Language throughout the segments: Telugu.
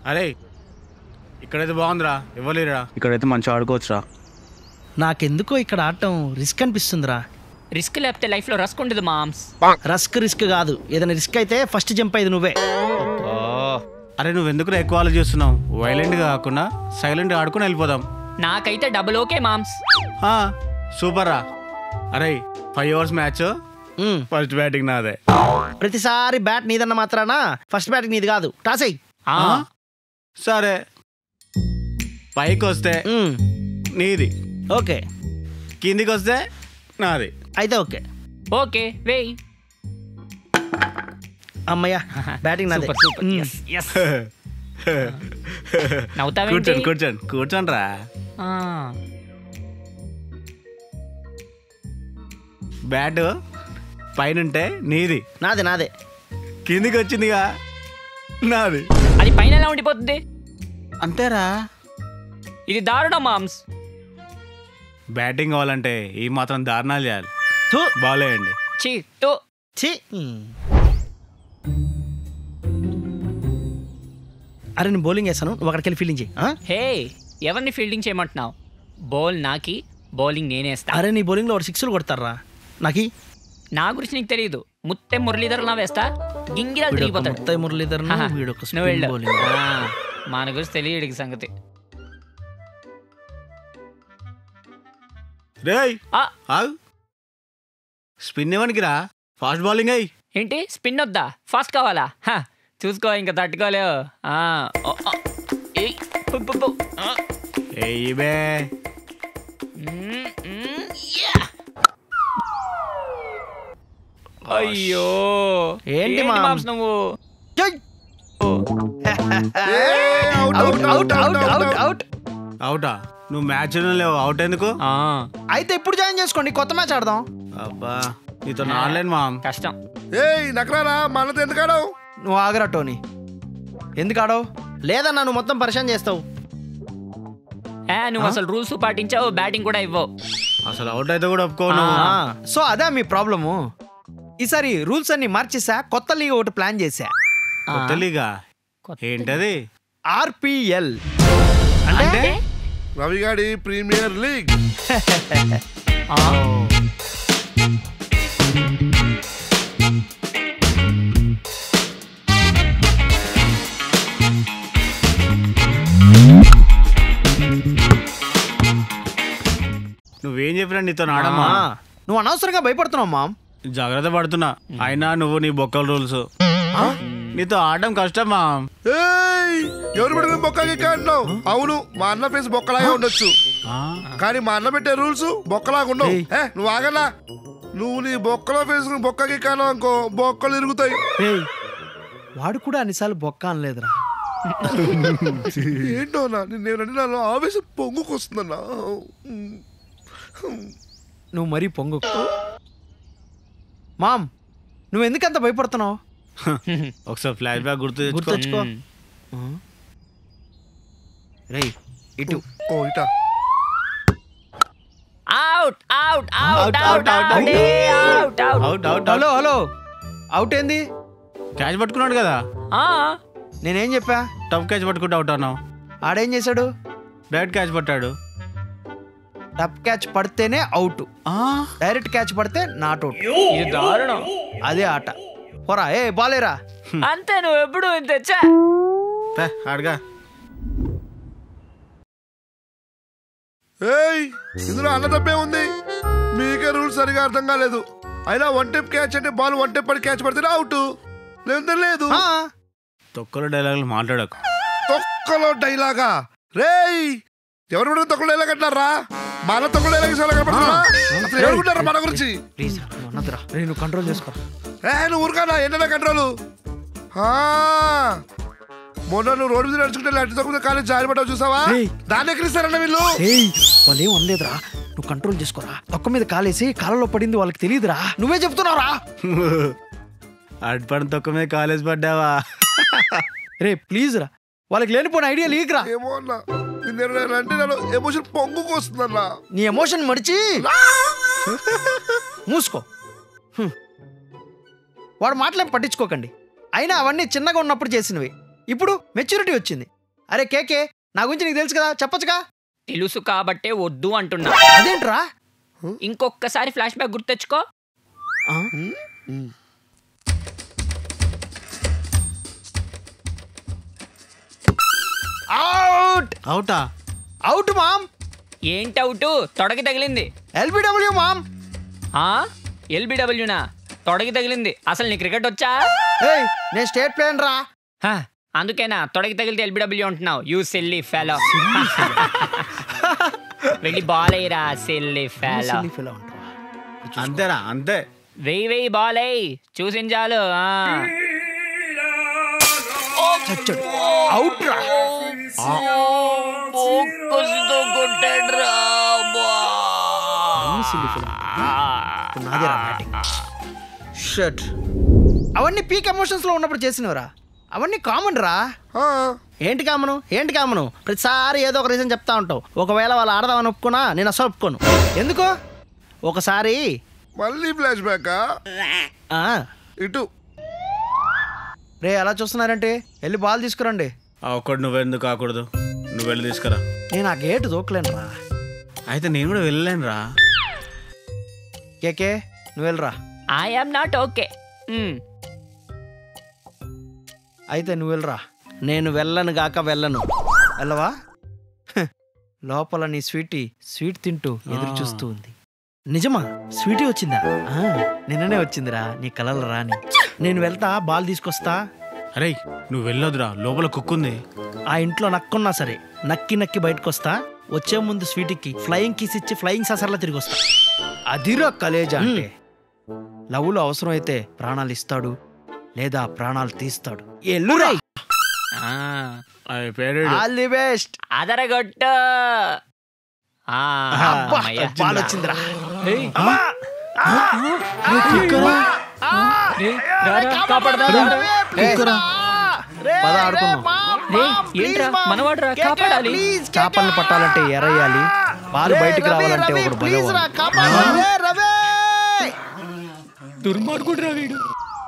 అరే ఇక్కడైతే బాగుందిరా, ఇవ్వలేరా. ఇక్కడైతే మంచిగా ఆడుకోవచ్చురా. నాకెందుకో ఇక్కడ ఆడటం రిస్క్ అనిపిస్తుందిరా. రిస్క్ లేకపోతే లైఫ్లో రస్క్ ఉండదు మామ్స్. రిస్క్ కాదు, ఏదైనా రిస్క్ అయితే ఫస్ట్ జంప్ అయ్యేది నువ్వే. అరే నువ్వెందుకు ఎక్కువ ఆలోచిస్తున్నావు? వైలెంట్గా కాకుండా సైలెంట్గా ఆడుకుని వెళ్ళిపోదాం. నాకైతే డబుల్ ఓకే మామ్స్. సూపర్ రా. అరే 5 overs మ్యాచ్, ఫస్ట్ బ్యాటింగ్ నాదే. ప్రతిసారి బ్యాట్ నీదన్న మాత్రాన ఫస్ట్ బ్యాటింగ్ నీది కాదు. టాస్ అయ్యి. సరే, పైకి వస్తే నీది, ఓకే. కిందికి వస్తే నాది. అయితే ఓకే. ఓకే వేయ్. అమ్మయ్యా, బ్యాటింగ్ నాదే. నవ్వుతావేంటి? కూర్చోండి రా. బ్యాట్ పైనుంటే నీది, నాదే. కిందికి వచ్చిందిగా నాది. అది పైన ఎలా ఉండిపోతుంది? అంతేరా. ఇది దారుణం మామ్స్. బ్యాటింగ్ కావాలంటే ఈ మాత్రం దారుణాలు చేయాలి. బాలేయండి. అరే నేను బౌలింగ్ వేస్తాను, నువ్వు అక్కడికి వెళ్ళి ఫీల్డింగ్ చేయి. హే, ఎవరిని ఫీల్డింగ్ చేయమంటున్నావు? బౌల్ నాకి, బౌలింగ్ నేనేస్తా. అరే నీ బౌలింగ్లో 6 కొడతారా నాకి? నా గురించి నీకు తెలియదు. ముత్తే మురళీధర్ నా వేస్తా, గింగిరాలు తిరిగిపోతాడు. ముత్తే మురళీధర్ నువ్వు వెళ్ళు. మన గురించి తెలియడు సంగతి. స్పిన్ ఇవ్వనికి రా, ఫాస్ట్ బౌలింగ్ అయ్యి. ఏంటి స్పిన్ వద్దా? ఫాస్ట్ కావాలా? చూసుకో, ఇంకా తట్టుకోలేవు. అయ్యో ఏంటి మామ్స్ నువ్వు? అవుటా? నువ్వు మ్యాచ్ లేవు, అవుట్ ఎందుకు? అయితే ఇప్పుడు జాయిన్ చేసుకోండి, కొత్త మ్యాచ్ ఆడదాం. అబ్బా నీతో ఆడలేను మామ్, కష్టం. నకరారా, మనతో ఎందుకు ఆడవు? నువ్వు ఆగరా టోనీ. ఎందుకు ఆడవు? లేదన్నా, నువ్వు మొత్తం పరిచయం చేస్తావు. నువ్వు అసలు రూల్స్ పాటించావు, బ్యాటింగ్ కూడా ఇవ్వవు. అసలు అవుట్ అయితే కూడా ఒప్పుకోను. సో అదే మీ ప్రాబ్లము. ఈసారి రూల్స్ అన్ని మార్చేసా, కొత్త లీగ్ ఒకటి ప్లాన్ చేసా. కొత్త లీగా? ఏంటది? RPL అంటే రవిగాడి ప్రీమియర్ లీగ్. నువ్వేం చెప్పినా నీతో ఆడమ్మా. నువ్వు అనవసరంగా భయపడుతున్నావు మామ్. జాగ్రత్త పడుతున్నా, అయినా నువ్వు నీ బొక్కల రూల్స్. నీతో ఆడడం కష్టం మామ్. ఎవరు పెడితే బొక్కకి అంటున్నావు? అవును, మా అన్న ఫేస్ బొక్కలాగా ఉండొచ్చు, కానీ మా అన్న పెట్టే రూల్స్ బొక్కలాగా ఉండవు. నువ్వు ఆగలా. నువ్వు నీ బొక్కల ఫేస్ బొక్కకి కాను అనుకో, బొక్కలు ఇరుగుతాయి. వాడు కూడా అన్నిసార్లు బొక్క అనలేదురా. ఏంటో నిన్నేనంటే నాలో ఆవేశం పొంగుకొస్తుందన్నా. నువ్వు మరీ పొంగు. మామ్, నువ్వు ఎందుకంత భయపడుతున్నావు? ఒకసారి ఫ్లాష్ బ్యాక్ గుర్తు. రేయ్ ఇటు. ఇటా. Out out out out out. Hello hello, out ఏంది? క్యాచ్ పట్టుకున్నాడు కదా. నేనేం చెప్పా? టఫ్ క్యాచ్ పట్టుకుంటే అవుట్ అన్నావు. ఆడేం చేశాడు? డైరెక్ట్ క్యాచ్ పట్టాడు. టఫ్ క్యాచ్ పడితేనే అవుట్, డైరెక్ట్ క్యాచ్ పడితే నాట్ అవుట్. ఇది దారుణం. అదే ఆట. పోరా, ఏ బాలేరా. అంతే, నువ్వు ఎప్పుడు తెచ్చా ఆడగా. ఇందులో అన్న తప్పే ఉంది. మీకే రూల్స్ సరిగా అర్థం కాలేదు. అయినా 1 టైప్ క్యాచ్ అంటే బాల్ 1 టైప్ పడి క్యాచ్ పడితేనే అవుట్, లేదంటే లేదు. తొక్కలో డైలాగులు మాట్లాడకు. తొక్కలో డైలాగా? రేయ్, ఎవరు కూడా తొక్కలో డైలాగ్ అంటారా? మన తొక్కలో డైలాగ్ ఎవరుకుంటారా మన గురించి? నువ్వు కంట్రోల్ చేసుకో. నువ్వు ఊరుకానా, ఏంటన్నా కంట్రోల్? మొన్న నువ్వు రోడ్డు మీద నడుచుకుంటే అటు తొక్క కాలేజ్ జారి పడ్డావు, చూసావా? దాన్ని ఎక్కడిస్తారన్న వీళ్ళు. వాళ్ళు ఏం అనలేదురా, నువ్వు కంట్రోల్ చేసుకోరా. తొక్క మీద కాలేసి కాలంలో పడింది వాళ్ళకి తెలియదురా, నువ్వే చెప్తున్నావురా. అటుపడిన తొక్క మీద కాలేజ్ పడ్డావా? రే ప్లీజ్ రా, వాళ్ళకి లేనిపోయిన ఐడియా లీక్ రా. ఏమో అన్నా, అంటే నాలో ఎమోషన్ పొంగుకొస్తుందన్నా. నీ ఎమోషన్ మడిచి మూసుకో. వాడు మాటలేం పట్టించుకోకండి. అయినా అవన్నీ చిన్నగా ఉన్నప్పుడు చేసినవి. ఇప్పుడు మెచ్యూరిటీ వచ్చింది, అరే కేకే, నా గురించి నీకు తెలుసు కదా, చెప్పొచ్చుగా. తెలుసు కాబట్టే వద్దు అంటున్నా. అదేంట్రా? ఇంకొకసారి ఫ్లాష్ బ్యాక్ గుర్తెచ్చుకో. అవుట్. అవుటా? అవుట్ మామ్. ఏంటి అవుట్? తొడకి తగిలింది. LBW ma'am. ఎల్బిడబ్ల్యూనా? తొడకి తగిలింది. అసలు నీ క్రికెట్ వచ్చా? ఏయ్, నేను స్టేట్ ప్లేయర్ రా. అందుకేనా తొడకి తగిలితే ఎల్బిడబ్ల్యూ అంటున్నావు? You silly fellow. వెళ్ళి బాల్ అయ్యిరా సిల్లీ ఫెలో. అంతేరా, అంతే. వెయ్యి బాల్ అయ్యి చూసించాలు. అవుట్ రా. షట్. అవన్నీ పీక్ ఎమోషన్స్ లో ఉన్నప్పుడు చేసినవరా. అవన్నీ కామన్ రా. ఏంటి కామను? ప్రతిసారి ఏదో ఒక రీజన్ చెప్తా ఉంటావు. ఒకవేళ వాళ్ళు ఆడదామని ఒప్పుకున్నా నేను అసలు ఒప్పుకోను. ఎందుకో ఒకసారి మళ్ళీ ఫ్లాష్ బ్యాక్ ఇటు. రే అలా చూస్తున్నారంటే వెళ్ళి బాల్ తీసుకురండి. ఒక్కడు నువ్వెందుకు కాకూడదు? నువ్వు వెళ్ళి తీసుకురా. నేను ఆ గేటు దూకలేను రా. అయితే నేను కూడా వెళ్ళలేను రా. కేకే నువ్వు వెళ్ళరా. I'm not okay. అయితే నువ్వు వెళ్ళరా. నేను వెళ్ళను గాక వెళ్ళను. వెళ్ళవా? లోపల నీ స్వీట్ తింటూ ఎదురు చూస్తూ ఉంది. నిజమా? స్వీటీ వచ్చిందా? నిన్ననే వచ్చిందిరా నీ కలలు రాని. నేను వెళ్తా, బాల్ తీసుకొస్తా. అరే నువ్వు వెళ్ళొద్దురా, లోపల కుక్కుంది. ఆ ఇంట్లో నక్కున్నా సరే నక్కి బయటకు వస్తా. వచ్చే ముందు స్వీటీకి ఫ్లయింగ్ కిస్ ఇచ్చి ఫ్లయింగ్ సాసర్లా తిరిగి వస్తా. అదిరా కలేజా అంటే. లవ్లో అవసరం అయితే ప్రాణాలు ఇస్తాడు, లేదా ప్రాణాలు తీస్తాడు. ఎల్లురా. All the best. అదరగొట్టు. బాల్ వచ్చిందిరా. పద ఆడుకుందాం. చేపలను పట్టాలంటే ఎరయ్యాలి, బాల్ బయటికి రావాలంటే ఒకడు దుర్మార్గుడురా వీడు.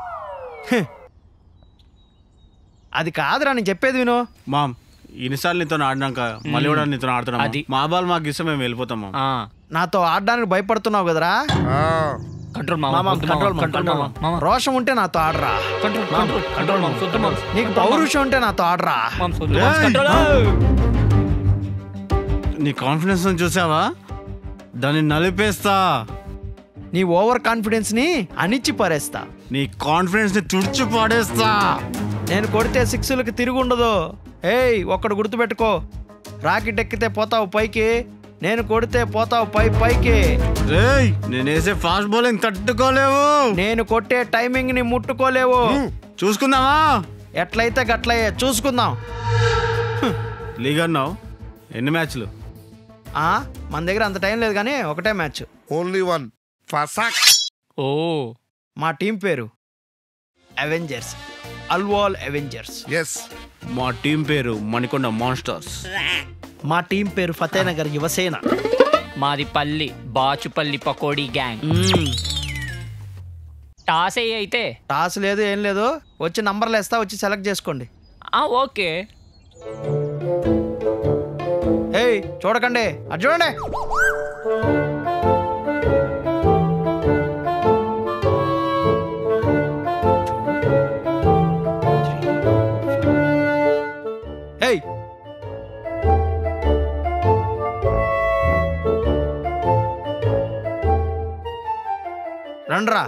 అది కాదురా నేను చెప్పేది విను. మామ్ ఇన్నిసార్లు నీతో ఆడినాక మళ్ళీ కూడా నీతో ఆడుతున్నాం. అది మా బాల్ మాకు ఇష్టం, మేము వెళ్ళిపోతాం. నాతో ఆడడానికి భయపడుతున్నావు కదరా. రోషం ఉంటే నాతో ఆడరా. నీకు పౌరుషం ఉంటే నాతో ఆడరా. నీ కాన్ఫిడెన్స్ చూసావా? దాన్ని నలిపేస్తా. నీ ఓవర్ కాన్ఫిడెన్స్ ని అణిచి పారేస్తా. నీ కాన్ఫిడెన్స్ ని తుడిచి పాడేస్తా. నేను కొడితే సిక్స్లకి తిరుగుండదు. ఏయ్ ఒక్కడు గుర్తుపెట్టుకో, రాకెట్ ఎక్కితే పోతావు పైకి, నేను కొడితే పోతావు పైకి. నేను వేసే ఫాస్ట్ బౌలింగ్ తట్టుకోలేవు, నేను కొట్టే టైమింగ్ ని ముట్టుకోలేవు. చూసుకుందామా? ఎట్లయితే గట్లయ్యే చూసుకుందాం. లీగ్ అన్నావు, ఎన్ని మ్యాచ్లు? మన దగ్గర అంత టైం లేదు కానీ ఒకటే మ్యాచ్. Only one. మా టీం పేరు అవెంజర్స్, అల్వాల్ అవెంజర్స్. ఎస్. మా టీం పేరు మణికొండ మాన్స్టర్స్. మా టీం పేరు ఫతేనగర్ యువసేన. మాది పల్లి బాచుపల్లి పకోడీ గ్యాంగ్. టాస్ అయితే? టాస్ లేదు, ఏం లేదు. వచ్చి నంబర్లు వేస్తా, వచ్చి సెలెక్ట్ చేసుకోండి. ఓకే. ఏయ్ చూడకండి, అది చూడండి. ఏయ్ రండ్రా.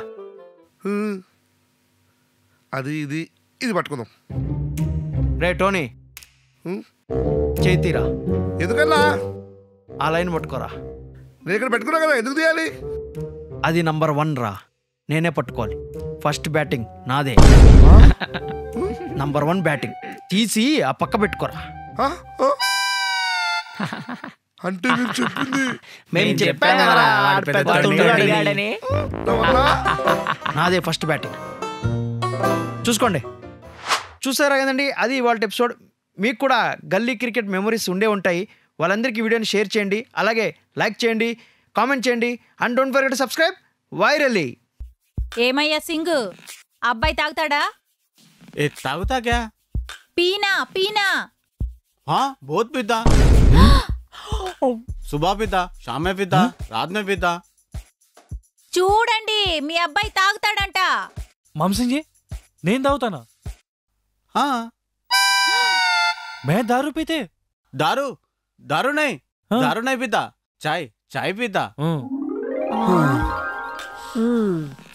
అది ఇది పట్టుకుందాం. రే టోనీ చేతిరా. ఎందుకన్నా? ఆ లైన్ పట్టుకోరా. నేను ఇక్కడ పెట్టుకున్నా కదా, ఎందుకు తీయాలి? అది నంబర్ 1 రా, నేనే పట్టుకోవాలి. ఫస్ట్ బ్యాటింగ్ నాదే. నంబర్ 1 బ్యాటింగ్ తీసి ఆ పక్క పెట్టుకోరా. అంటే మీరు చెప్పింది మేము చెప్పాం కదరా, నాదే ఫస్ట్ బ్యాటింగ్. చూసుకోండి. చూసారా కదండి, అది ఇవాళ ఎపిసోడ్. మీకు కూడా గల్లీ క్రికెట్ మెమరీస్ ఉండే ఉంటాయి. వాళ్ళందరికీ వీడియోని షేర్ చేయండి, అలాగే లైక్ చేయండి, కామెంట్ చేయండి. And don't forget to subscribe virally. ఏమయ్యా సింగు, అబ్బాయి తాగుతాడా? తాగుతా క్యా? పీనా. हाँ बहुत पीता सुबह पीता शाम में पीता रात में पीता చూడండి మీ అబ్బాయి తాగుతాడంట. मामसिंह నేను తాగుతానా? हाँ मैं दारू पीते? दारू दारू नहीं हाँ? दारू नहीं पीता चाय चाय पीता हम्म।